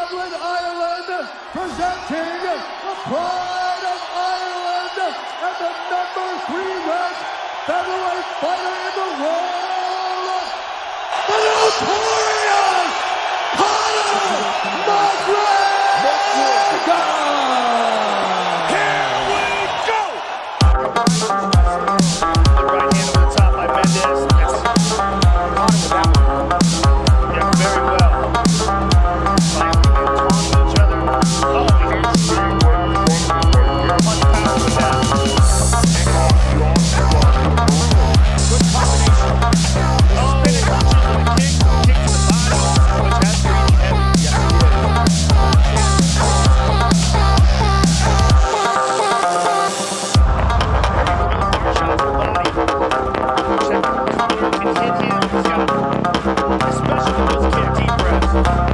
Dublin, Ireland, presenting the pride of Ireland and the #3 ranked featherweight fighter in the world, the notorious Conor McGregor! Here we go! The right hand on the top by Mendes. Yeah, very well. Fighting each other. Oh, here's one pound with that. Good combination. Oh, spinning punches with a kick to the body, which has to be heavy. Yes, it shots to the body. Check Conor can hit him. He's got, especially with those kick deep breaths.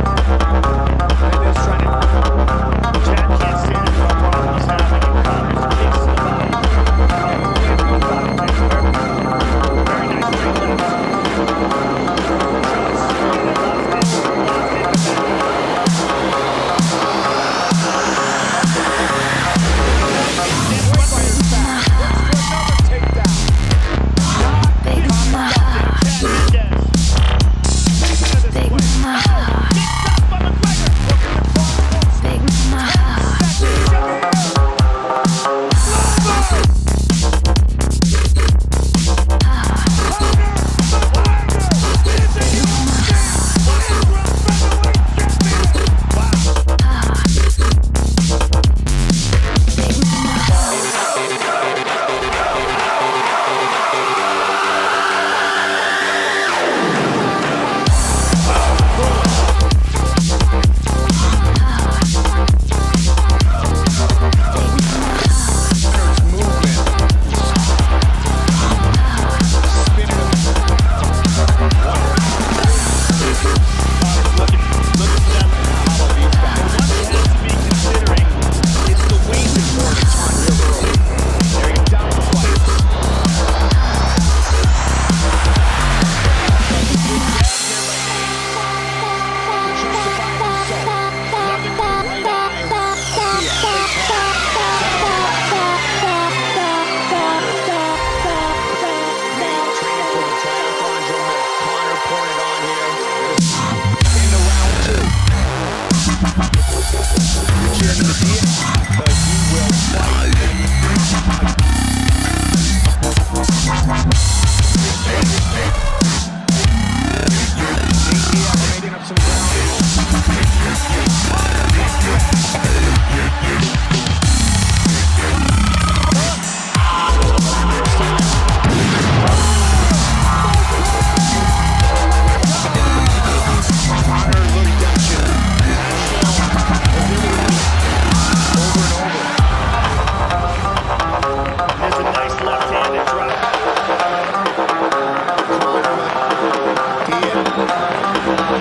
Mendes trying to, Chad can't stand it for a problem he's having, and Conor's kicks to the body. Coming away from the body kicks. Very nice straight legs. Shots straight and locked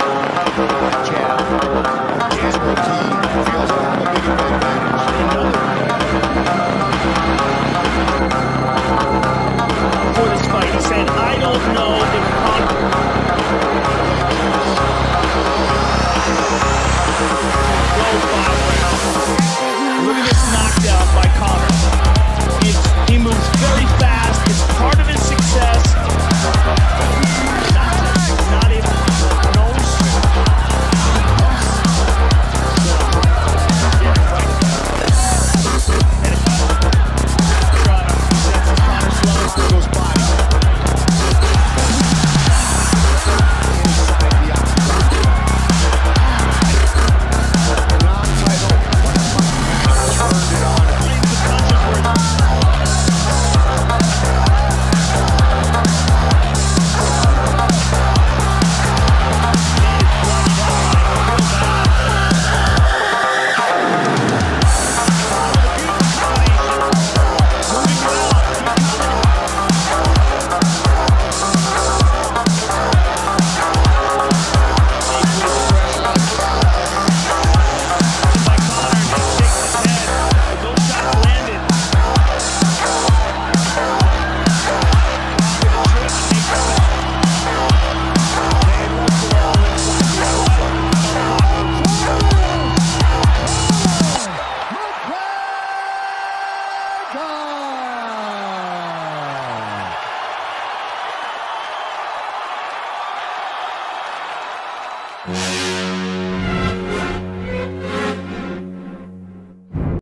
Diaz feels to have a big advantage. Mendes.